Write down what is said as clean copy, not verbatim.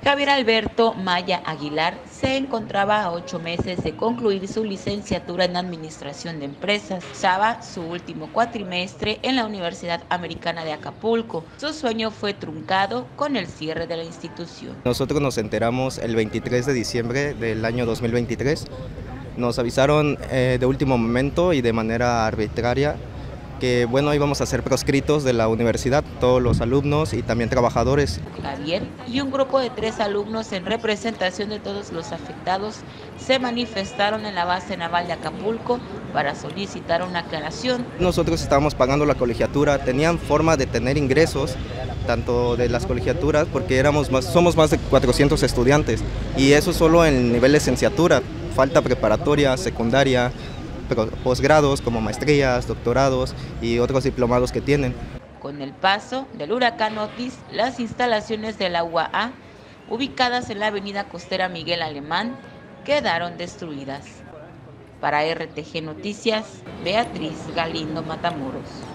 Javier Alberto Maya Aguilar se encontraba a 8 meses de concluir su licenciatura en Administración de Empresas. Estaba su último cuatrimestre en la Universidad Americana de Acapulco. Su sueño fue truncado con el cierre de la institución. Nosotros nos enteramos el 23 de diciembre del año 2023. Nos avisaron de último momento y de manera arbitraria que íbamos a ser proscritos de la universidad, todos los alumnos y también trabajadores. Javier y un grupo de 3 alumnos en representación de todos los afectados se manifestaron en la base naval de Acapulco para solicitar una aclaración. Nosotros estábamos pagando la colegiatura, tenían forma de tener ingresos tanto de las colegiaturas porque somos más de 400 estudiantes y eso solo en nivel licenciatura, falta preparatoria, secundaria, posgrados como maestrías, doctorados y otros diplomados que tienen. Con el paso del huracán Otis, las instalaciones de la UAA, ubicadas en la avenida costera Miguel Alemán, quedaron destruidas. Para RTG Noticias, Beatriz Galindo Matamoros.